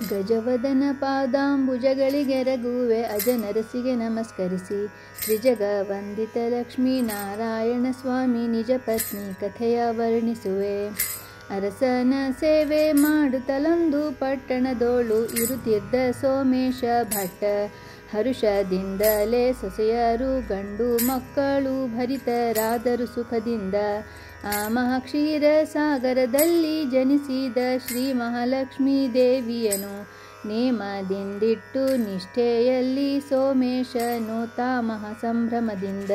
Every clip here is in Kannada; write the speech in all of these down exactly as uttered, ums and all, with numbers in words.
ಗಜವದನ ಪಾದಾಂಬುಜಗಳಿಗೆರಗುವೆ ಅಜನರಸಿಗೆ ನಮಸ್ಕರಿಸಿ ತ್ರಿಜಗ ವಂದಿತ ಲಕ್ಷ್ಮೀ ನಾರಾಯಣ ಸ್ವಾಮಿ ನಿಜ ಪತ್ನಿ ಕಥೆಯ ವರ್ಣಿಸುವೆ. ಅರಸನ ಸೇವೆ ಮಾಡುತ್ತಲೊಂದು ಪಟ್ಟಣದೋಳು ಇರುತ್ತಿದ್ದ ಸೋಮೇಶ ಭಟ್ಟ. ಹರುಷದಿಂದಲೇ ಸೊಸೆಯರು ಗಂಡು ಮಕ್ಕಳು ಭರಿತರಾದರು ಸುಖದಿಂದ. ಆ ಮಹಾಕ್ಷೀರ ಸಾಗರದಲ್ಲಿ ಜನಿಸಿದ ಶ್ರೀ ಮಹಾಲಕ್ಷ್ಮೀ ದೇವಿಯನು ನೇಮದಿಂದಿಟ್ಟು ನಿಷ್ಠೆಯಲ್ಲಿ ಸೋಮೇಶನು ತಾ ಮಹಾ ಸಂಭ್ರಮದಿಂದ.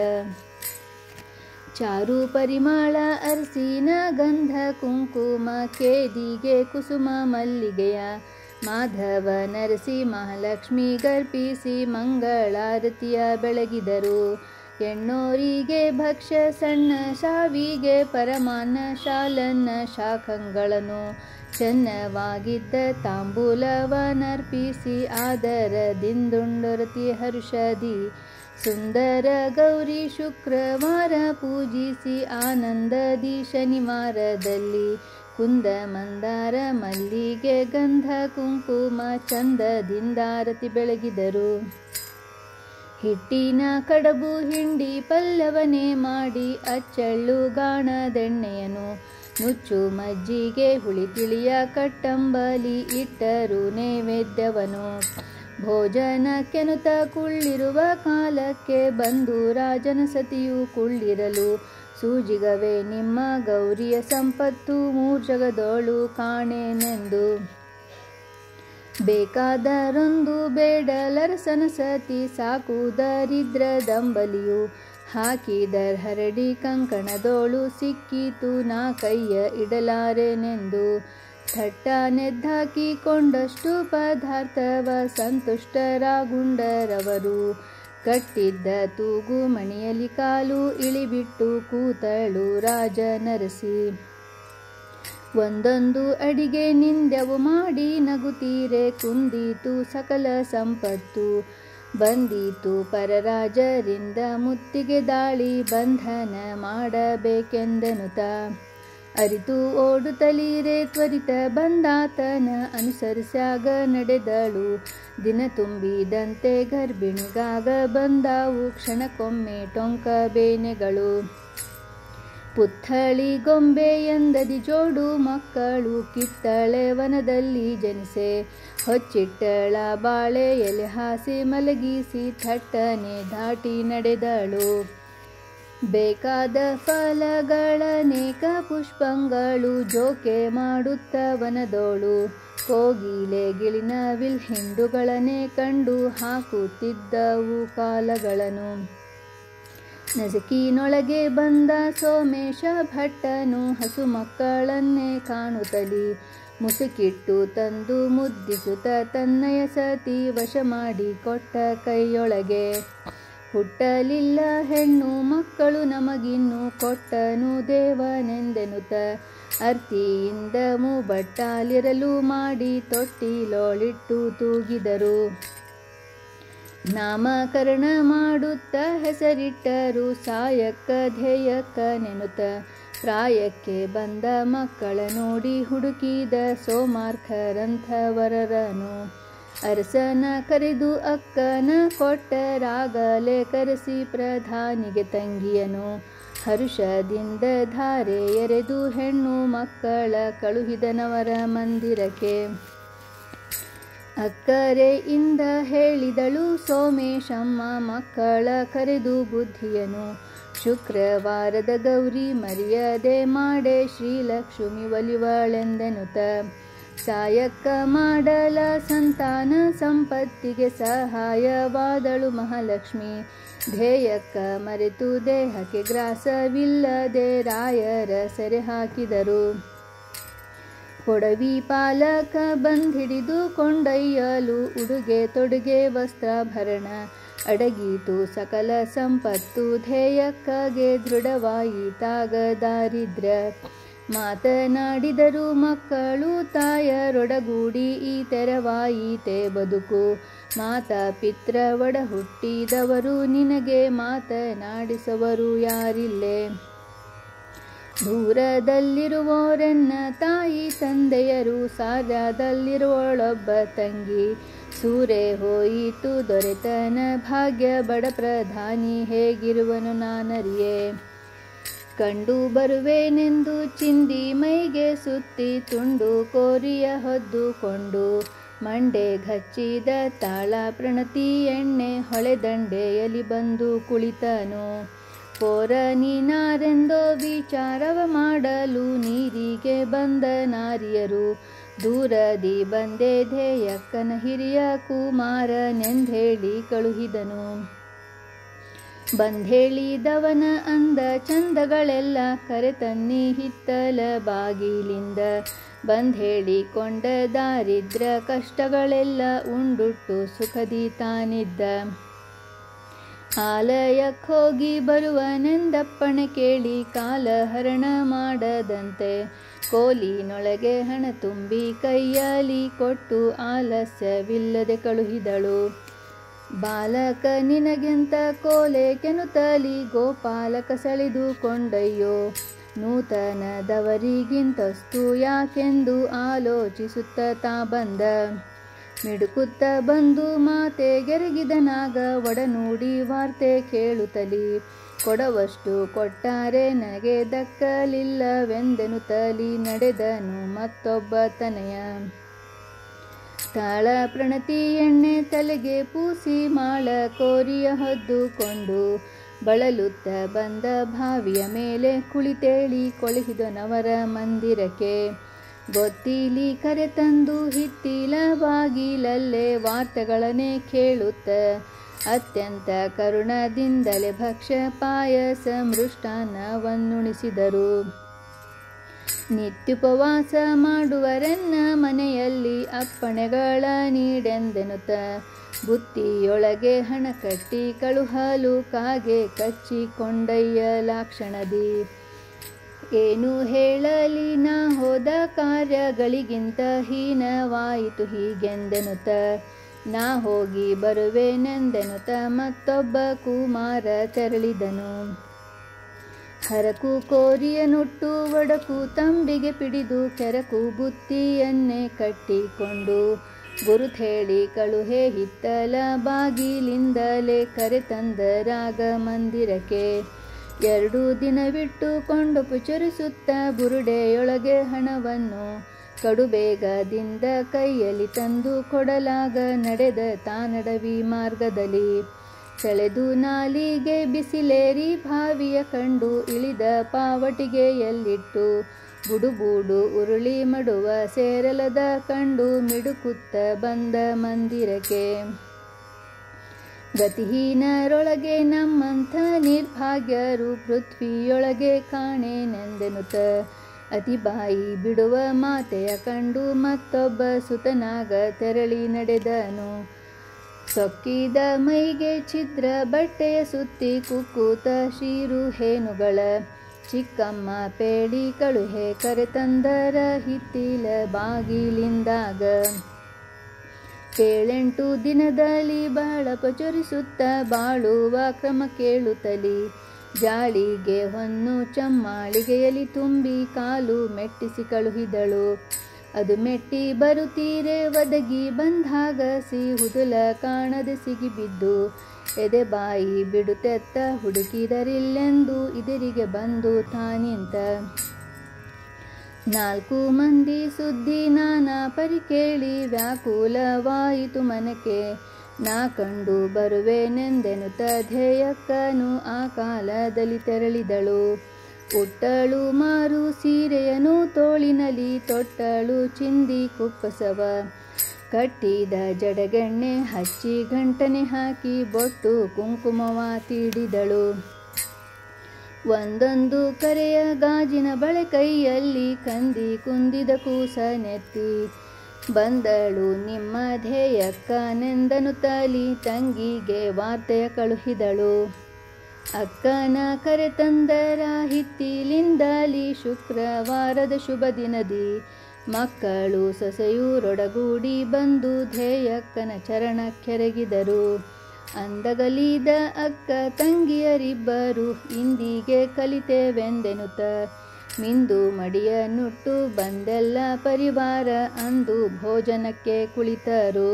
ಚಾರು ಪರಿಮಳ ಅರಸಿನ ಗಂಧ ಕುಂಕುಮ ಕೇದಿಗೆ ಕುಸುಮ ಮಲ್ಲಿಗೆಯ ಮಾಧವ ನರಸಿ ಮಹಾಲಕ್ಷ್ಮಿ ಗರ್ಪಿಸಿ ಮಂಗಳಾರತಿಯ ಬೆಳಗಿದರು. ಎಣ್ಣೋರಿಗೆ ಭಕ್ಷ್ಯ ಸಣ್ಣ ಶಾವಿಗೆ ಪರಮಾನ್ನ ಶಾಲನ್ನ ಶಾಖಗಳನ್ನು ಚೆನ್ನವಾಗಿದ್ದ ತಾಂಬೂಲವನರ್ಪಿಸಿ ಆದರದಿಂದುಂಡೊರತಿ ಹರುಷದಿ ಸುಂದರ ಗೌರಿ ಶುಕ್ರವಾರ ಪೂಜಿಸಿ ಆನಂದದಿ ಶನಿವಾರದಲ್ಲಿ ಕುಂದ ಮಂದಾರ ಮಲ್ಲಿಗೆ ಗಂಧ ಕುಂಕುಮ ಚಂದದಿಂದಾರತಿ ಬೆಳಗಿದರು. ಹಿಟ್ಟಿನ ಕಡಬು ಹಿಂಡಿ ಪಲ್ಲವನೆ ಮಾಡಿ ಅಚ್ಚಳ್ಳು ಗಾಣದೆಣ್ಣೆಯನು ನುಚ್ಚು ಮಜ್ಜಿಗೆ ಹುಳಿ ತಿಳಿಯ ಕಟ್ಟಂಬಲಿ ಇಟ್ಟರು ನೈವೇದ್ಯವನು. ಭೋಜನಕ್ಕೆನುತ ಕುಳ್ಳಿರುವ ಕಾಲಕ್ಕೆ ಬಂದು ರಾಜನ ಸತಿಯು ಕುಳ್ಳಿರಲು ಸೂಜಿಗವೇ ನಿಮ್ಮ ಗೌರಿಯ ಸಂಪತ್ತು ಮೂರ್ಜಗದೋಳು ಕಾಣೆನೆಂದು. ಬೇಕಾದರೊಂದು ಬೇಡಲರಸನ ಸತಿ ಸಾಕುದರಿದ್ರದಂಬಲಿಯು ಹಾಕಿದರ್ ಹರಡಿ ಕಂಕಣದೋಳು ಸಿಕ್ಕಿತು ನಾ ಕೈಯ ಇಡಲಾರೆನೆಂದು. ಥಟ್ಟನೆದ್ದಾಕಿಕೊಂಡಷ್ಟು ಪದಾರ್ಥವ ಸಂತುಷ್ಟರಾಗುಂಡರವರು ಕಟ್ಟಿದ್ದ ತೂಗು ಮಣಿಯಲಿ ಕಾಲು ಇಳಿಬಿಟ್ಟು ಕೂತಳು ರಾಜನರಸಿ. ಒಂದೊಂದು ಅಡಿಗೆ ನಿಂದೆವು ಮಾಡಿ ನಗುತ್ತೀರೆ ಕುಂದಿತು ಸಕಲ ಸಂಪತ್ತು. ಬಂದೀತು ಪರರಾಜರಿಂದ ಮುತ್ತಿಗೆ ದಾಳಿ ಬಂಧನ ಮಾಡಬೇಕೆಂದೆನುತ. ಅರಿತು ಓಡುತ್ತಲೀರೆ ತ್ವರಿತ ಬಂದಾತನ ಅನುಸರಿಸ್ಯಾಗ ನಡೆದಳು. ದಿನ ತುಂಬಿದಂತೆ ಗರ್ಭಿಣಿಗಾಗ ಬಂದಾವು ಕ್ಷಣಕ್ಕೊಮ್ಮೆ ಟೊಂಕ ಬೇನೆಗಳು. ಪುತ್ಥಳಿ ಗೊಂಬೆ ಎಂದದಿ ಜೋಡು ಮಕ್ಕಳು ಕಿತ್ತಳೆ ವನದಲ್ಲಿ ಜನಿಸೆ. ಹೊಚ್ಚಿಟ್ಟಳ ಬಾಳೆ ಎಲೆ ಹಾಸಿ ಮಲಗಿಸಿ ಥಟ್ಟನೆ ದಾಟಿ ನಡೆದಳು. ಬೇಕಾದ ಫಲಗಳನೇಕ ಪುಷ್ಪಗಳು ಜೋಕೆ ಮಾಡುತ್ತ ವನದೋಳು ಕೋಗಿಲೆ ಗಿಳಿನ ವಿಲ್ ಹಿಂಡುಗಳನ್ನೇ ಕಂಡು ಹಾಕುತ್ತಿದ್ದವು ಕಾಲಗಳನ್ನು. ನಜಕಿನೊಳಗೆ ಬಂದ ಸೋಮೇಶ ಭಟ್ಟನು ಹಸು ಮಕ್ಕಳನ್ನೇ ಕಾಣುತ್ತಲಿ ಮುಸುಕಿಟ್ಟು ತಂದು ಮುದ್ದಿಸುತ್ತ ತನ್ನಯ ಸತಿ ವಶ ಮಾಡಿ ಕೊಟ್ಟ ಕೈಯೊಳಗೆ. ಹುಟ್ಟಲಿಲ್ಲ ಹೆಣ್ಣು ಮಕ್ಕಳು ನಮಗಿನ್ನು ಕೊಟ್ಟನು ದೇವನೆಂದೆನುತ ಅರ್ತಿಯಿಂದ ಮೂಬಟ್ಟಾಲಿರಲು ಮಾಡಿ ತೊಟ್ಟಿಲೊಳಿಟ್ಟು ತೂಗಿದರು. ನಾಮಕರಣ ಮಾಡುತ್ತ ಹೆಸರಿಟ್ಟರು ಸಾಯಕ್ಕ ಧ್ಯೇಯಕ್ಕ ನೆನುತ. ಪ್ರಾಯಕ್ಕೆ ಬಂದ ಮಕ್ಕಳ ನೋಡಿ ಹುಡುಕಿದ ಸೋಮಾರ್ಕರಂಥವರರನು. ಅರಸನ ಕರೆದು ಅಕ್ಕನ ಕೊಟ್ಟರಾಗಲೇ ಕರೆಸಿ ಪ್ರಧಾನಿಗೆ ತಂಗಿಯನು. ಹರುಷದಿಂದ ಧಾರೆ ಎರೆದು ಹೆಣ್ಣು ಮಕ್ಕಳ ಕಳುಹಿದನವರ ಮಂದಿರಕ್ಕೆ. ಅಕ್ಕರೆಯಿಂದ ಹೇಳಿದಳು ಸೋಮೇಶಮ್ಮ ಮಕ್ಕಳ ಕರೆದು ಬುದ್ಧಿಯನು. ಶುಕ್ರವಾರದ ಗೌರಿ ಮರ್ಯಾದೆ ಮಾಡೆ ಶ್ರೀಲಕ್ಷ್ಮಿ ಒಲಿವಳೆಂದೆನುತ. ಸಾಯಕ್ಕ ಮಾಡಲ ಸಂತಾನ ಸಂಪತ್ತಿಗೆ ಸಹಾಯವಾದಳು ಮಹಾಲಕ್ಷ್ಮಿ. ಧ್ಯೇಯಕ್ಕ ಮರೆತು ದೇಹಕ್ಕೆ ಗ್ರಾಸವಿಲ್ಲದೆ ರಾಯರ ಸೆರೆ ಹಾಕಿದರು. ಕೊಡವಿ ಪಾಲಕ ಬಂಧಿಡಿದು ಕೊಂಡೊಯ್ಯಲು ಉಡುಗೆ ತೊಡುಗೆ ವಸ್ತ್ರಾಭರಣ ಅಡಗೀತು ಸಕಲ ಸಂಪತ್ತು. ಧ್ಯೇಯಕ್ಕಗೆ ದೃಢವಾಯಿತಾಗ ದಾರಿದ್ರ್ಯ. ಮಾತನಾಡಿದರು ಮಕ್ಕಳು ತಾಯರೊಡಗೂಡಿ ಈ ತೆರವಾಯಿತೆ ಬದುಕು. ಮಾತಾ ಪಿತ್ರ ಒಡ ಹುಟ್ಟಿದವರು ನಿನಗೆ ಮಾತನಾಡಿಸವರು ಯಾರಿಲ್ಲೇ. ದೂರದಲ್ಲಿರುವೋರೆನ್ನ ತಾಯಿ ತಂದೆಯರು, ಸಾರ್ಯದಲ್ಲಿರುವಳೊಬ್ಬ ತಂಗಿ. ಸೂರೆ ಹೋಯಿತು ದೊರೆತನ ಭಾಗ್ಯ, ಬಡ ಪ್ರಧಾನಿ ಹೇಗಿರುವನು ನಾನರಿಯೆ. ಕಂಡು ಬರುವೆನೆಂದು ಚಿಂದಿ ಮೈಗೆ ಸುತ್ತಿ, ತುಂಡು ಕೋರಿಯ ಹೊದ್ದುಕೊಂಡು, ಮಂಡೆ ಘಚ್ಚಿದ ತಾಳ ಪ್ರಣತಿ ಎಣ್ಣೆ ಹೊಳೆದಂಡೆಯಲ್ಲಿ ಬಂದು ಕುಳಿತನು. ಪೋರ ನೀನಾರೆಂದೋ ವಿಚಾರವ ಮಾಡಲು ನೀರಿಗೆ ಬಂದ ನಾರಿಯರು, ದೂರದಿ ಬಂದೆ ಧ್ಯೇಯಕ್ಕನ ಹಿರಿಯ ಕುಮಾರನೆಂದೇಳಿ ಕಳುಹಿದನು. ಬಂದೇಳಿದವನ ಅಂದ ಚಂದಗಳೆಲ್ಲ ಕರೆತನ್ನಿ ಹಿತ್ತಲ ಬಾಗಿಲಿಂದ, ಬಂದೇಳಿಕೊಂಡ ದಾರಿದ್ರ ಕಷ್ಟಗಳೆಲ್ಲ ಉಂಡುಟ್ಟು ಸುಖದಿ ತಾನಿದ್ದ. ಆಲಯಕ್ಕೋಗಿ ಬರುವನೆಂದಪ್ಪಣೆ ಕೇಳಿ ಕಾಲಹರಣ ಮಾಡದಂತೆ, ಕೋಲಿನೊಳಗೆ ಹಣ ತುಂಬಿ ಕೈಯಲ್ಲಿ ಕೊಟ್ಟು ಆಲಸ್ಯವಿಲ್ಲದೆ ಕಳುಹಿದಳು. ಬಾಲಕ ನಿನಗೆಂತ ಕೋಲೆ ಕೆನುತಲಿ, ಗೋಪಾಲಕ ಸೆಳೆದುಕೊಂಡಯ್ಯೋ. ನೂತನದವರಿಗಿಂತಸ್ತು ಯಾಕೆಂದು ಆಲೋಚಿಸುತ್ತ ತಾ ಬಂದ. ಮಿಡುಕುತ್ತ ಬಂದು ಮಾತೆ ಗೆರಗಿದನಾಗ, ಒಡನೂಡಿ ವಾರ್ತೆ ಕೇಳುತ್ತಲಿ. ಕೊಡವಷ್ಟು ಕೊಟ್ಟಾರೆ ನನಗೆ ದಕ್ಕಲಿಲ್ಲವೆಂದೆನುತ್ತಲಿ ನಡೆದನು ಮತ್ತೊಬ್ಬ ತನಯ. ತಾಳ ಪ್ರಣತಿ ಎಣ್ಣೆ ತಲೆಗೆ ಪೂಸಿ, ಮಾಳ ಕೋರಿಯ ಹೊದ್ದುಕೊಂಡು, ಬಳಲುತ್ತ ಬಂದ ಭಾವಿಯ ಮೇಲೆ ಕುಳಿತೇಳಿ ಕೊಳಿಹಿದನವರ ಮಂದಿರಕ್ಕೆ. ಗೊತ್ತಿಲಿ ಕರೆತಂದು ಹಿತ್ತಿಲ ಬಾಗಿಲಲ್ಲೇ ವಾರ್ತೆಗಳನ್ನೇ ಕೇಳುತ್ತ, ಅತ್ಯಂತ ಕರುಣದಿಂದಲೇ ಭಕ್ಷ್ಯ ಪಾಯಸ ಮೃಷ್ಟಾನ್ನವನ್ನುಣಿಸಿದರು. ನಿತ್ಯುಪವಾಸ ಮಾಡುವರೆನ್ನ ಮನೆಯಲ್ಲಿ ಅಪ್ಪಣೆಗಳ ನೀಡೆಂದೆನುತ, ಬುತ್ತಿಯೊಳಗೆ ಹಣ ಕಟ್ಟಿ ಕಳುಹಲು ಕಾಗೆ ಕಚ್ಚಿಕೊಂಡಯ್ಯ ಲಾಕ್ಷಣದಿ. ಏನು ಹೇಳಲಿ ನಾ ಹೋದ ಕಾರ್ಯಗಳಿಗಿಂತ ಹೀನವಾಯಿತು ಹೀಗೆಂದೆನುತ, ನಾ ಹೋಗಿ ಬರುವೆನೆಂದೆನುತ ಮತ್ತೊಬ್ಬ ಕುಮಾರ ತೆರಳಿದನು. ಹರಕು ಕೋರಿಯ ನುಟ್ಟು ಒಡಕು ತಂಬಿಗೆ ಪಿಡಿದು, ಕೆರಕು ಬುತ್ತಿಯನ್ನೇ ಕಟ್ಟಿಕೊಂಡು, ಗುರುತೇಳಿ ಕಳುಹೆ ಹಿತ್ತಲ ಬಾಗಿಲಿಂದಲೇ ಕರೆತಂದರಾಗ ಮಂದಿರಕ್ಕೆ. ಎರಡು ದಿನವಿಟ್ಟುಕೊಂಡು ಪುಚರಿಸುತ್ತ ಬುರುಡೆಯೊಳಗೆ ಹಣವನ್ನು, ಕಡುಬೇಗದಿಂದ ಕೈಯಲ್ಲಿ ತಂದು ಕೊಡಲಾಗ ನಡೆದ ತಾನಡವಿ ಮಾರ್ಗದಲ್ಲಿ. ಸೆಳೆದು ನಾಲಿಗೆ ಬಿಸಿಲೇರಿ ಭಾವಿಯ ಕಂಡು, ಇಳಿದ ಪಾವಟಿಗೆಯಲ್ಲಿಟ್ಟು, ಬುಡುಬುಡು ಉರುಳಿ ಮಡುವ ಸೇರಲದ ಕಂಡು ಮಿಡುಕುತ್ತ ಬಂದ ಮಂದಿರಕ್ಕೆ. ಗತಿಹೀನರೊಳಗೆ ನಮ್ಮಂಥ ನಿರ್ಭಾಗ್ಯರು ಪೃಥ್ವಿಯೊಳಗೆ ಕಾಣೆನೆಂದೆನುತ, ಅತಿಬಾಯಿ ಬಿಡುವ ಮಾತೆಯ ಕಂಡು ಮತ್ತೊಬ್ಬ ಸುತನಾಗ ತೆರಳಿ ನಡೆದನು. ಸೊಕ್ಕಿದ ಮೈಗೆ ಛಿದ್ರ ಬಟ್ಟೆಯ ಸುತ್ತಿ, ಕುಕ್ಕೂತ ಶೀರು ಹೇನುಗಳ ಚಿಕ್ಕಮ್ಮ ಪೇಡಿ ಕಳುಹೆ ಕರೆತಂದರ ಹಿತ್ತಿಲ ಬಾಗಿಲಿಂದಾಗ. ಏಳೆಂಟು ದಿನದಲ್ಲಿ ಬಹಳ ಪಚರಿಸುತ್ತ ಬಾಳುವ ಕ್ರಮ ಕೇಳುತ್ತಲಿ, ಜಾಳಿಗೆ ಹೊನ್ನು ಚಮ್ಮಾಳಿಗೆಯಲ್ಲಿ ತುಂಬಿ ಕಾಲು ಮೆಟ್ಟಿಸಿ ಕಳುಹಿದಳು. ಅದು ಮೆಟ್ಟಿ ಬರುತ್ತೀರೆ ಒದಗಿ ಬಂದಾಗ, ಸಿಹುದುಲ ಕಾಣದೆ ಸಿಗಿಬಿದ್ದು, ಎದೆ ಬಾಯಿ ಬಿಡುತ್ತೆತ್ತ ಹುಡುಕಿದರಿಲ್ಲೆಂದು ಇದರಿಗೆ ಬಂದು ತಾನಿಂತ. ನಾಲ್ಕು ಮಂದಿ ಸುದ್ದಿ ನಾನಾ ಪರಿ ಕೇಳಿ ವ್ಯಾಕುಲವಾಯಿತು ಮನಕ್ಕೆ, ನಾ ಕಂಡು ಬರುವೆನೆಂದೆನುತ ಧ್ಯೇಯಕ್ಕನು ಆ ಕಾಲದಲ್ಲಿ ತೆರಳಿದಳು. ಉಟ್ಟಳು ಮಾರು ಸೀರೆಯನು ತೋಳಿನಲಿ, ತೊಟ್ಟಳು ಚಿಂದಿ ಕುಪ್ಪಸವ, ಕಟ್ಟಿದ ಜಡಗೆಣ್ಣೆ ಹಚ್ಚಿ ಗಂಟನೆ ಹಾಕಿ ಬೊಟ್ಟು ಕುಂಕುಮವ ತೀಡಿದಳು. ಒಂದೊಂದು ಕರೆಯ ಗಾಜಿನ ಬಳೆ ಕೈಯಲ್ಲಿ ಕಂದಿ ಕುಂದಿದ ಕೂಸ ನೆತ್ತಿ, ಬಂದಳು ನಿಮ್ಮ ಧ್ಯೇಯಕ್ಕನೆಂದನುತ್ತಲಿ ತಂಗಿಗೆ ವಾರ್ತೆಯ ಕಳುಹಿದಳು. ಅಕ್ಕನ ಕರೆತಂದರ ಹಿತ್ತಿಲಿಂದಲಿ ಶುಕ್ರವಾರದ ಶುಭ ದಿನದಿ, ಮಕ್ಕಳು ಸೊಸೆಯೂರೊಡಗೂಡಿ ಬಂದು ಧ್ಯೇಯಕ್ಕನ ಚರಣ ಕೆರಗಿದರು. ಅಂದಗಲಿದ ಅಕ್ಕ ತಂಗಿಯರಿಬ್ಬರು ಇಂದಿಗೆ ಕಲಿತೇವೆಂದೆನುತ, ಮಿಂದು ಮಡಿಯ ನುಟ್ಟು ಬಂದೆಲ್ಲ ಪರಿವಾರ ಅಂದು ಭೋಜನಕ್ಕೆ ಕುಳಿತರು.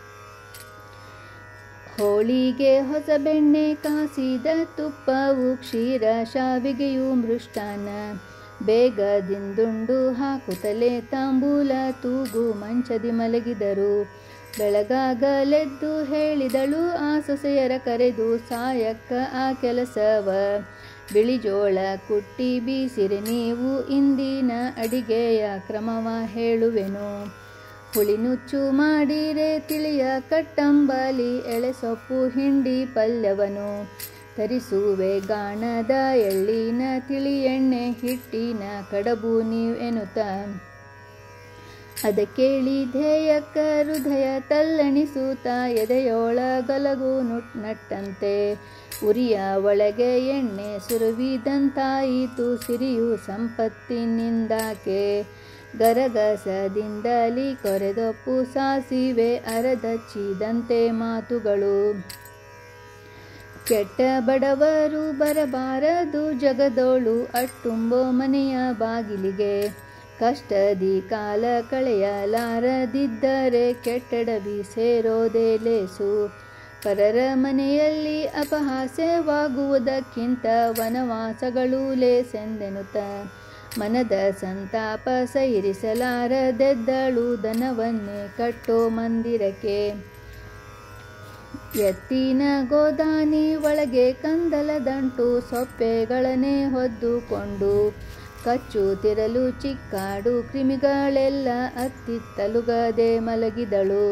ಹೋಳಿಗೆ ಹೊಸ ಬೆಣ್ಣೆ ಕಾಸಿದ ತುಪ್ಪವು ಕ್ಷೀರ ಶಾವಿಗೆಯು ಮೃಷ್ಟಾನ್ನ ಬೇಗದಿಂದುಂಡು ಹಾಕುತ್ತಲೇ ತಾಂಬೂಲ ತೂಗು ಮಂಚದಿ ಮಲಗಿದರು. ಬೆಳಗಾಗಲೆದ್ದು ಹೇಳಿದಳು ಆ ಸೊಸೆಯರ ಕರೆದು, ಸಾಯಕ್ಕ ಆ ಕೆಲಸವ ಬಿಳಿಜೋಳ ಕುಟ್ಟಿ ಬೀಸಿರೆ ನೀವು ಇಂದಿನ ಅಡಿಗೆಯ ಕ್ರಮವ ಹೇಳುವೆನು. ಹುಳಿನುಚ್ಚು ಮಾಡಿರೆ ತಿಳಿಯ ಕಟ್ಟಂಬಲಿ ಎಳೆಸೊಪ್ಪು ಹಿಂಡಿ ಪಲ್ಯವನು ತರಿಸುವೆ ಗಾಣದ ಎಳ್ಳಿನ ತಿಳಿ ಎಣ್ಣೆ ಹಿಟ್ಟಿನ ಕಡಬು ನೀವ್ ಎನ್ನುತ್ತ. ಅದ ಕೇಳಿ ಧ್ಯೇಯಕ್ಕ ಹೃದಯ ತಲ್ಲಣಿಸೂತ ಎದೆಯೊಳಗಲಗು ನುಟ್ ನಟ್ಟಂತೆ ಉರಿಯ ಒಳಗೆ ಎಣ್ಣೆ ಸುರುವಿದಂತಾಯಿತು ಸಿರಿಯು ಸಂಪತ್ತಿನಿಂದಾಕೆ. ಗರಗಸದಿಂದಲಿ ಕೊರೆದೊಪ್ಪು ಸಾಸಿವೆ ಅರದಚ್ಚಿದಂತೆ ಮಾತುಗಳು. ಕೆಟ್ಟ ಬಡವರು ಬರಬಾರದು ಜಗದೋಳು ಅಟ್ಟುಂಬೋ ಮನೆಯ ಬಾಗಿಲಿಗೆ. ಕಷ್ಟದಿ ಕಾಲ ಕಳೆಯಲಾರದಿದ್ದರೆ ಕೆಟ್ಟಡವಿ ಸೇರೋದೇ ಲೇಸು. ಪರರ ಮನೆಯಲ್ಲಿ ಅಪಹಾಸ್ಯವಾಗುವುದಕ್ಕಿಂತ ವನವಾಸಗಳು ಲೇಸೆಂದೆನುತ ಮನದ ಸಂತಾಪ ಸೈರಿಸಲಾರದೆದ್ದಳು ದನವನ್ನೇ ಕಟ್ಟೋ ಮಂದಿರಕ್ಕೆ. ಎತ್ತಿನ ಗೋದಾನಿ ಒಳಗೆ ಕಂದಲದಂಟು ಸೊಪ್ಪೆಗಳನ್ನೇ ಹೊದ್ದುಕೊಂಡು ಕಚ್ಚುತ್ತಿರಲು ಚಿಕ್ಕಾಡು ಕ್ರಿಮಿಗಳೆಲ್ಲ ಅತ್ತಿತ್ತಲುಗದೆ ಮಲಗಿದಳು.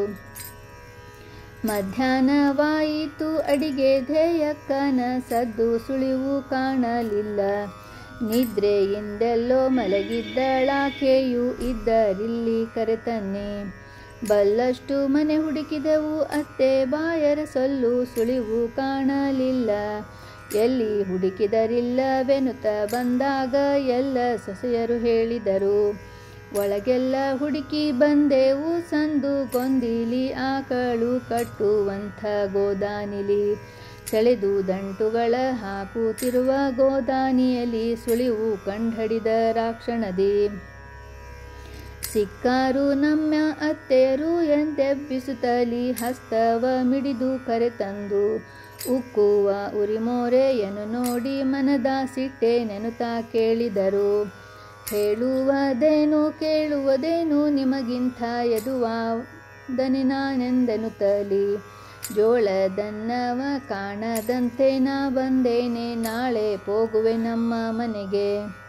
ಮಧ್ಯಾಹ್ನವಾಯಿತು ಅಡಿಗೆ ಧ್ಯೇಯಕ್ಕನ ಸದ್ದು ಸುಳಿವು ಕಾಣಲಿಲ್ಲ. ನಿದ್ರೆಯಿಂದೆಲ್ಲೋ ಮಲಗಿದ್ದಳಾಕೆಯು ಇದ್ದರಿಲ್ಲಿ ಕರೆತನ್ನೆ. ಬಲ್ಲಷ್ಟು ಮನೆ ಹುಡುಕಿದೆವು ಅತ್ತೆ ಬಾಯರ ಸೊಲ್ಲು ಸುಳಿವು ಕಾಣಲಿಲ್ಲ. ಎಲ್ಲಿ ಹುಡುಕಿದರಿಲ್ಲವೆನುತ ಬಂದಾಗ ಎಲ್ಲ ಸೊಸೆಯರು ಹೇಳಿದರು. ಒಳಗೆಲ್ಲ ಹುಡುಕಿ ಬಂದೆವು ಸಂದು ಗೊಂದಿಲಿ ಆಕಳು ಕಟ್ಟುವಂಥ ಗೋದಾನಿಲಿ. ಸೆಳೆದು ದಂಟುಗಳ ಹಾಕುತ್ತಿರುವ ಗೋದಾನಿಯಲ್ಲಿ ಸುಳಿವು ಕಂಡಹಿಡಿದ ರಾಕ್ಷಣದಿ. ಸಿಕ್ಕಾರು ನಮ್ಮ ಅತ್ತೆಯರು ಎಂದೆಬ್ಬಿಸುತ್ತಲಿ ಹಸ್ತವ ಮಿಡಿದು ಕರೆತಂದು ಉಕ್ಕುವ ಉರಿಮೋರೆಯನ್ನು ನೋಡಿ ಮನದ ಸಿಟ್ಟೆ ನೆನುತ್ತಾ ಕೇಳಿದರು. ಹೇಳುವುದೇನು ಕೇಳುವುದೇನು ನಿಮಗಿಂತ ಯದುವಾದನೆ ನಾನೆಂದೆನುತ್ತಲಿ. ಜೋಳದನ್ನವ ಕಾಣದಂತೆ ನಾ ಬಂದೇನೆ ನಾಳೆ ಹೋಗುವೆ ನಮ್ಮ ಮನೆಗೆ.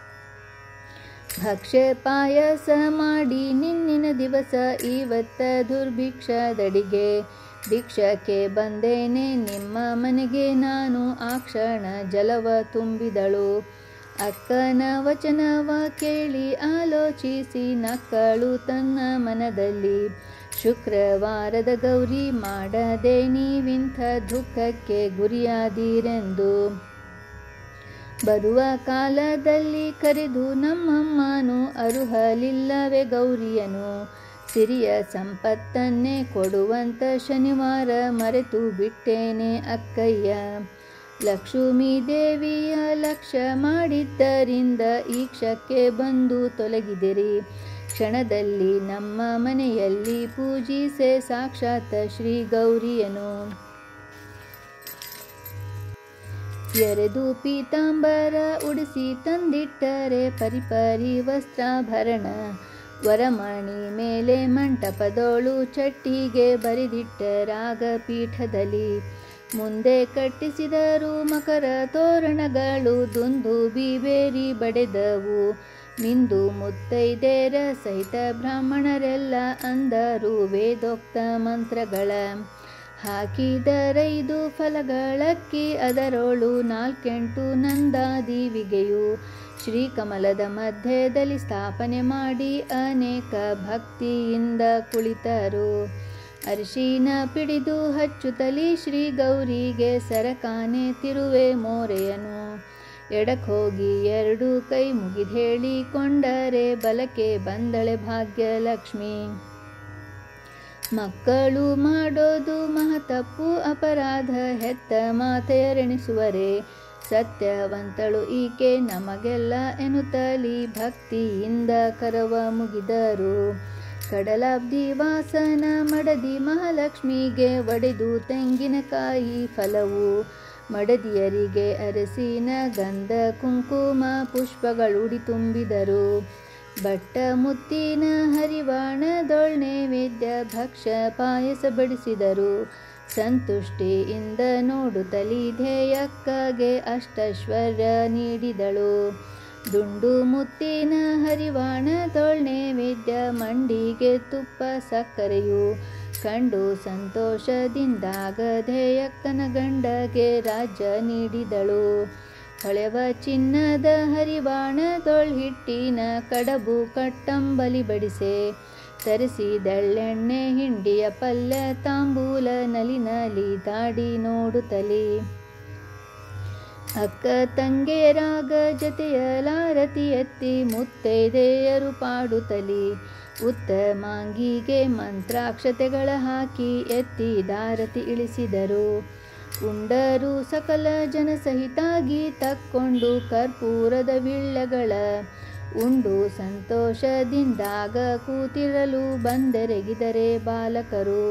ಭಕ್ಷ್ಯ ಪಾಯಸ ಮಾಡಿ ನಿನ್ನಿನ ದಿವಸ ಇವತ್ತ ದುರ್ಭಿಕ್ಷದಡಿಗೆ. ಭಿಕ್ಷಕ್ಕೆ ಬಂದೇನೆ ನಿಮ್ಮ ಮನೆಗೆ ನಾನು ಆ ಕ್ಷಣ ಜಲವ ತುಂಬಿದಳು. ಅಕ್ಕನ ವಚನವ ಕೇಳಿ ಆಲೋಚಿಸಿ ನಕ್ಕಳು ತನ್ನ ಮನದಲ್ಲಿ. ಶುಕ್ರವಾರದ ಗೌರಿ ಮಾಡದೆ ನೀವಿಂಥ ದುಃಖಕ್ಕೆ ಗುರಿಯಾದೀರೆಂದು. ಬರುವ ಕಾಲದಲ್ಲಿ ಕರೆದು ನಮ್ಮಮ್ಮನು ಅರುಹಲಿಲ್ಲವೇ ಗೌರಿಯನು. ಸಿರಿಯ ಸಂಪತ್ತನ್ನೇ ಕೊಡುವಂತ ಶನಿವಾರ ಮರೆತು ಬಿಟ್ಟೇನೆ ಅಕ್ಕಯ್ಯ. ಲಕ್ಷ್ಮೀ ದೇವಿಯ ಲಕ್ಷ್ಯ ಮಾಡಿದ್ದರಿಂದ ಈ ಕ್ಷಕ್ಕೆ ಬಂದು ತೊಲಗಿದಿರಿ. ಕ್ಷಣದಲ್ಲಿ ನಮ್ಮ ಮನೆಯಲ್ಲಿ ಪೂಜಿಸೆ ಸಾಕ್ಷಾತ್ ಶ್ರೀ ಗೌರಿಯನು. ಎರೆದು ಪೀತಾಂಬರ ಉಡಿಸಿ ತಂದಿಟ್ಟರೆ ಪರಿಪರಿ ವಸ್ತ್ರಾಭರಣ. ವರಮಣಿ ಮೇಲೆ ಮಂಟಪದೋಳು ಚಟ್ಟಿಗೆ ಬರಿದಿಟ್ಟರಾಗ ಪೀಠದಲ್ಲಿ. ಮುಂದೆ ಕಟ್ಟಿಸಿದರು ಮಕರ ತೋರಣಗಳು ದುಂದುಬಿ ಬೇರಿ ಬಡೆದವು. ಮಿಂದು ಮುತ್ತೈದೆಯರ ಸಹಿತ ಬ್ರಾಹ್ಮಣರೆಲ್ಲ ಅಂದರು ವೇದೋಕ್ತ ಮಂತ್ರಗಳ. ಹಾಕಿದರೈದು ಫಲಗಳಕ್ಕಿ ಅದರೋಳು ನಾಲ್ಕೆಂಟು ನಂದಾದಿವಿಗೆಯು. ಶ್ರೀಕಮಲದ ಮಧ್ಯದಲ್ಲಿ ಸ್ಥಾಪನೆ ಮಾಡಿ ಅನೇಕ ಭಕ್ತಿಯಿಂದ ಕುಳಿತರು. ಅರಿಶಿನ ಪಿಡಿದು ಹಚ್ಚುತ್ತಲಿ ಶ್ರೀ ಗೌರಿಗೆ ಸರಕಾನೆ ತಿರುವೆ ಮೋರೆಯನು. ಎಡಕ್ಕೋಗಿ ಎರಡು ಕೈ ಮುಗಿದೇಳಿಕೊಂಡರೆ ಬಲಕ್ಕೆ ಬಂದಳೆ ಭಾಗ್ಯಲಕ್ಷ್ಮಿ. ಮಕ್ಕಳು ಮಾಡೋದು ಮಹತಪ್ಪು ಅಪರಾಧ ಹೆತ್ತ ಮಾತೆಯರೆಣಿಸುವರೆ. ಸತ್ಯವಂತಳು ಈಕೆ ನಮಗೆಲ್ಲ ಎನ್ನುತ್ತಲಿ ಭಕ್ತಿಯಿಂದ ಕರವ ಮುಗಿದರು. ಕಡಲಾಬ್ದಿ ವಾಸನ ಮಡದಿ ಮಹಾಲಕ್ಷ್ಮಿಗೆ ಒಡೆದು ತೆಂಗಿನಕಾಯಿ ಫಲವು, ಮಡದಿಯರಿಗೆ ಅರಸಿನ ಗಂಧ ಕುಂಕುಮ ಪುಷ್ಪಗಳುಡಿ ತುಂಬಿದರು. ಬಟ್ಟ ಮುತ್ತಿನ ಹರಿವಾಣದೊಳ್ ನೈವೇದ್ಯ ಭಕ್ಷ ಪಾಯಸ ಬಡಿಸಿದರು. ಸಂತುಷ್ಟಿಯಿಂದ ನೋಡುತ್ತಲಿ ಧ್ಯೇಯಕ್ಕಗೆ ಅಷ್ಟೈಶ್ವರ್ಯ ನೀಡಿದಳು. ದುಂಡು ಮುತ್ತಿನ ಹರಿವಾಣದೊಳ್ ನೈವೇದ್ಯ ಮಂಡಿಗೆ ತುಪ್ಪ ಸಕ್ಕರೆಯು, ಕಂಡು ಸಂತೋಷದಿಂದಾಗ ಧ್ಯೇಯಕ್ಕನ ಗಂಡಗೆ ರಾಜ್ಯ ನೀಡಿದಳು. ಹೊಳೆವ ಚಿನ್ನದ ಹರಿವಾಣದೊಳ್ ಹಿಟ್ಟಿನ ಕಡಬು ಕಟ್ಟಂಬಲಿ ಬಡಿಸೆ, ತರಿಸಿದೆಳ್ಳೆಣ್ಣೆ ಹಿಂಡಿಯ ಪಲ್ಯ ತಾಂಬೂಲ ನಲಿ ನಲಿ ದಾಡಿ ನೋಡುತ್ತಲಿ. ಅಕ್ಕ ತಂಗೇರಾಗ ಜತೆಯಲಾರತಿ ಎತ್ತಿ ಮುತ್ತೈದೆಯರು ಪಾಡುತ್ತಲಿ. ಉತ್ತಮಾಂಗಿಗೆ ಮಂತ್ರಾಕ್ಷತೆಗಳ ಹಾಕಿ ಎತ್ತಿ ದಾರತಿ ಇಳಿಸಿದರು. ಉಂಡರು ಸಕಲ ಜನ ಸಹಿತಾಗಿ ತಕ್ಕೊಂಡು ಕರ್ಪೂರದ ವಿಳ್ಳೆಗಳ, ಉಂಡು ಸಂತೋಷದಿಂದಾಗ ಕೂತಿರಲು ಬಂದೆರಗಿದರೆ ಬಾಲಕರು.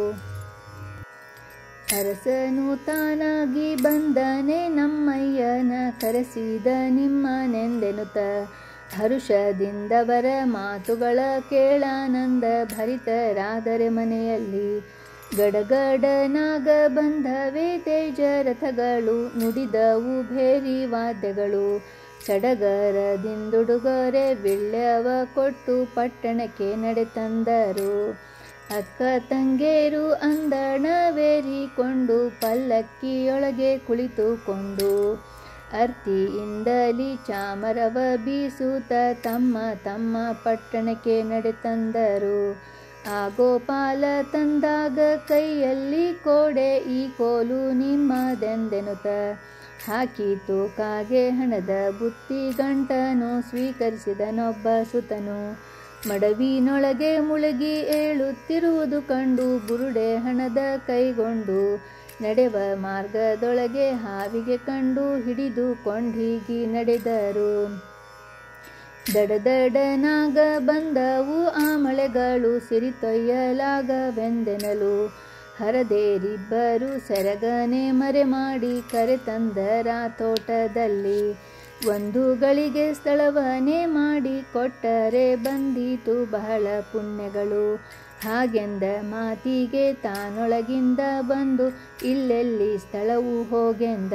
ಅರಸನು ತಾನಾಗಿ ಬಂದನೆ ನಮ್ಮಯ್ಯನ ಕರೆಸಿದ ನಿಮ್ಮನೆಂದೆನುತ, ಹರುಷದಿಂದವರ ಮಾತುಗಳ ಕೇಳಾನಂದ ಭರಿತರಾದರೆ ಮನೆಯಲ್ಲಿ. ಗಡಗಡನಾಗ ಬಂಧವೇ ತೇಜ ರಥಗಳು, ನುಡಿದವು ಭೇರಿ ವಾದ್ಯಗಳು. ಸಡಗರದಿಂದುಡುಗೊರೆ ವಿಳ್ಯವ ಕೊಟ್ಟು ಪಟ್ಟಣಕ್ಕೆ ನಡೆತಂದರು. ಅಕ್ಕ ತಂಗೇರು ಅಂದಣವೇರಿಕೊಂಡು ಪಲ್ಲಕ್ಕಿಯೊಳಗೆ ಕುಳಿತುಕೊಂಡು, ಅರ್ತಿಯಿಂದಲಿ ಚಾಮರವ ಬೀಸುತ್ತ ತಮ್ಮ ತಮ್ಮ ಪಟ್ಟಣಕ್ಕೆ ನಡೆತಂದರು. ಆ ಗೋಪಾಲ ತಂದಾಗ ಕೈಯಲ್ಲಿ ಕೋಡೆ ಈ ಕೋಲು ನಿಮ್ಮದೆಂದೆನುತ, ಹಾಕಿತು ಕಾಗೆ ಹಣದ ಬುತ್ತಿ ಗಂಟನು ಸ್ವೀಕರಿಸಿದನೊಬ್ಬ ಸುತನು. ಮಡವಿನೊಳಗೆ ಮುಳುಗಿ ಏಳುತ್ತಿರುವುದು ಕಂಡು ಬುರುಡೆ ಹಣದ ಕೈಗೊಂಡು, ನಡೆವ ಮಾರ್ಗದೊಳಗೆ ಹಾವಿಗೆ ಕಂಡು ಹಿಡಿದು ಕೊಂಡೀಗಿ ನಡೆದರು. ದಡದಡನಾಗ ಬಂದವು ಆ ಮಳೆಗಳು ಸಿರಿತೊಯ್ಯಲಾಗವೆಂದೆನಲು, ಹರದೇರಿಬ್ಬರು ಸೆರಗನೆ ಮರೆ ಮಾಡಿ ಕರೆತಂದರ ತೋಟದಲ್ಲಿ. ಒಂದು ಗಳಿಗೆ ಸ್ಥಳವನ್ನೇ ಮಾಡಿ ಕೊಟ್ಟರೆ ಬಂದೀತು ಬಹಳ ಪುಣ್ಯಗಳು, ಹಾಗೆಂದ ಮಾತಿಗೆ ತಾನೊಳಗಿಂದ ಬಂದು ಇಲ್ಲೆಲ್ಲಿ ಸ್ಥಳವು ಹೋಗೆಂದ.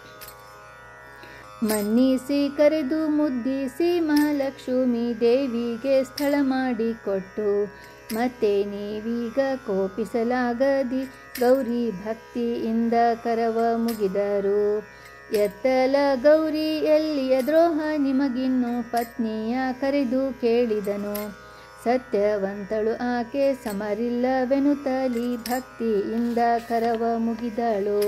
ಮನ್ನಿಸಿ ಕರೆದು ಮುದ್ದಿಸಿ ಮಹಾಲಕ್ಷ್ಮೀ ದೇವಿಗೆ ಸ್ಥಳ ಮಾಡಿ ಕೊಟ್ಟು, ಮತ್ತೆ ನೀವೀಗ ಕೋಪಿಸಲಾಗದಿ ಗೌರಿ ಭಕ್ತಿಯಿಂದ ಕರವ ಮುಗಿದರು. ಎತ್ತಲ ಗೌರಿ ಎಲ್ಲಿಯ ದ್ರೋಹ ನಿಮಗಿನ್ನು ಪತ್ನಿಯ ಕರೆದು ಕೇಳಿದನು. ಸತ್ಯವಂತಳು ಆಕೆ ಸಮರಿಲ್ಲವೆನುತಲಿ ಭಕ್ತಿಯಿಂದ ಕರವ ಮುಗಿದಳು.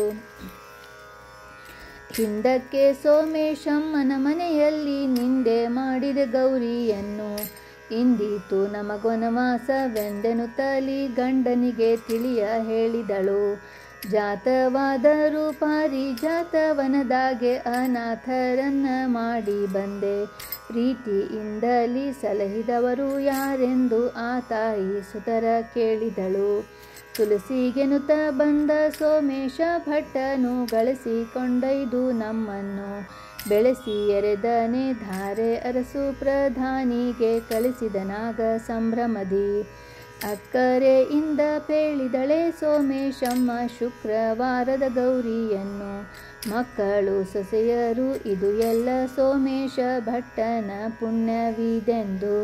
ಹಿಂದಕ್ಕೆ ಸೋಮೇಶಮ್ಮನ ಮನೆಯಲ್ಲಿ ನಿಂದೆ ಮಾಡಿದ ಗೌರಿಯನ್ನು, ಇಂದೀತು ನಮಗೊನವಾಸವೆಂದೆನುತಲಿ ಗಂಡನಿಗೆ ತಿಳಿಯ ಹೇಳಿದಳು. ಜಾತವಾದರೂ ಪಾರಿಜಾತವನದಾಗೆ ಅನಾಥರನ್ನ ಮಾಡಿ ಬಂದೆ, ಪ್ರೀತಿಯಿಂದಲಿ ಸಲಹಿದವರು ಯಾರೆಂದು ಆ ತಾಯಿ ಸುತರ ಕೇಳಿದಳು. ತುಳಸಿಗೆನುತ ಬಂದ ಸೋಮೇಶ ಭಟ್ಟನು ಗಳಿಸಿಕೊಂಡೈದು ನಮ್ಮನ್ನು, ಬೆಳೆಸಿ ಎರೆದನೆ ಧಾರೆ ಅರಸು ಪ್ರಧಾನಿಗೆ ಕಳಿಸಿದನಾಗ ಸಂಭ್ರಮದಿ. ಅಕ್ಕರೆಯಿಂದ ಪೇಳಿದಳೆ ಸೋಮೇಶಮ್ಮ ಶುಕ್ರವಾರದ ಗೌರಿಯನ್ನು, ಮಕ್ಕಳು ಸೊಸೆಯರು ಇದು ಎಲ್ಲ ಸೋಮೇಶ ಭಟ್ಟನ ಪುಣ್ಯವಿದೆಂದು.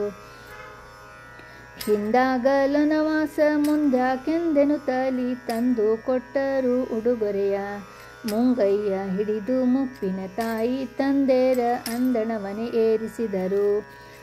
ಹಿಂದಾಗಲನವಾಸ ಮುಂದ್ಯಾಕೆಂದೆನುತಲಿ ತಂದು ಕೊಟ್ಟರು ಉಡುಗೊರೆಯ, ಮುಂಗಯ್ಯ ಹಿಡಿದು ಮುಪ್ಪಿನ ತಾಯಿ ತಂದೆರ ಅಂದಣವನೆ ಏರಿಸಿದರು.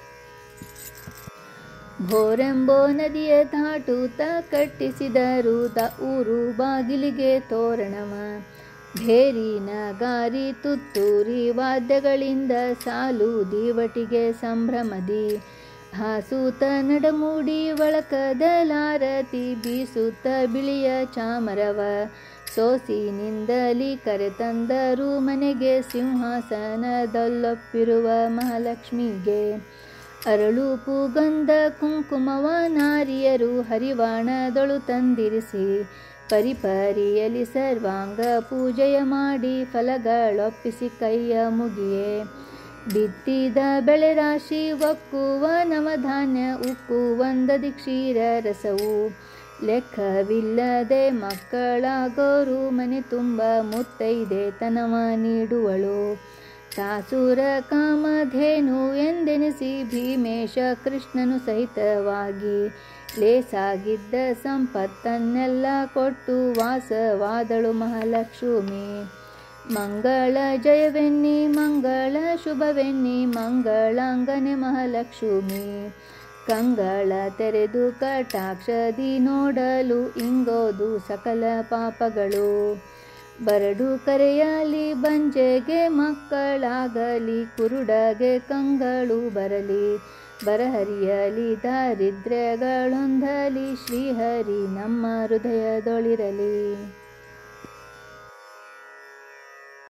ಭೋರೆಂಬೋ ನದಿಯ ದಾಟುತ್ತ ಕಟ್ಟಿಸಿದರು ದ ಊರು ಬಾಗಿಲಿಗೆ ತೋರಣವ. ಭೇರಿನ ಗಾರಿ ತುತ್ತೂರಿ ವಾದ್ಯಗಳಿಂದ ಸಾಲು ದೀವಟಿಗೆ ಸಂಭ್ರಮದಿ. ಹಾಸೂತ ನಡಮೂಡಿ ಒಳಕದಲಾರತಿ ಬೀಸುತ್ತ ಬಿಳಿಯ ಚಾಮರವ, ಸೋಸಿನಿಂದಲಿ ಕರೆತಂದರು ಮನೆಗೆ ಸಿಂಹಾಸನದಲ್ಲೊಪ್ಪಿರುವ ಮಹಾಲಕ್ಷ್ಮಿಗೆ. ಅರಳು ಪೂಗಂಧ ಕುಂಕುಮವ ನಾರಿಯರು ಹರಿವಾಣದೊಳು ತಂದಿರಿಸಿ ಪರಿಪರಿಯಲಿ ಸರ್ವಾಂಗ ಪೂಜೆಯ ಮಾಡಿ ಫಲಗಳೊಪ್ಪಿಸಿ ಕೈಯ ಮುಗಿಯೇ. ಬಿತ್ತಿದ ಬೆಳೆ ರಾಶಿ ಒಕ್ಕುವ ನವಧಾನ್ಯ ಉಕ್ಕುವಂದದಿ ಕ್ಷೀರ ರಸವು ಲೆಕ್ಕವಿಲ್ಲದೆ ಮಕ್ಕಳಾಗೋರು ಮನೆ ತುಂಬ ಮುತ್ತೈದೆ ತನವ ನೀಡುವಳು. ತಾಸುರ ಕಾಮಧೇನು ಎಂದೆನಿಸಿ ಭೀಮೇಶ ಕೃಷ್ಣನು ಸಹಿತವಾಗಿ ಲೇಸಾಗಿದ್ದ ಸಂಪತ್ತನ್ನೆಲ್ಲ ಕೊಟ್ಟು ವಾಸವಾದಳು ಮಹಾಲಕ್ಷ್ಮಿ. ಮಂಗಳ ಜಯವೆನ್ನಿ ಮಂಗಳ ಶುಭವೆನ್ನಿ ಮಂಗಳಾಂಗನೆ ಮಹಾಲಕ್ಷ್ಮಿ. ಕಂಗಳ ತೆರೆದು ಕಟಾಕ್ಷದಿ ನೋಡಲು ಇಂಗೋದು ಸಕಲ ಪಾಪಗಳು. ಬರಡು ಕರೆಯಲಿ ಬಂಜೆಗೆ ಮಕ್ಕಳಾಗಲಿ ಕುರುಡಗೆ ಕಂಗಳು ಬರಲಿ. ಬರಹರಿಯಲಿ ದಾರಿದ್ರ್ಯಗಳೊಂದಲಿ ಶ್ರೀಹರಿ ನಮ್ಮ ಹೃದಯದೊಳಿರಲಿ.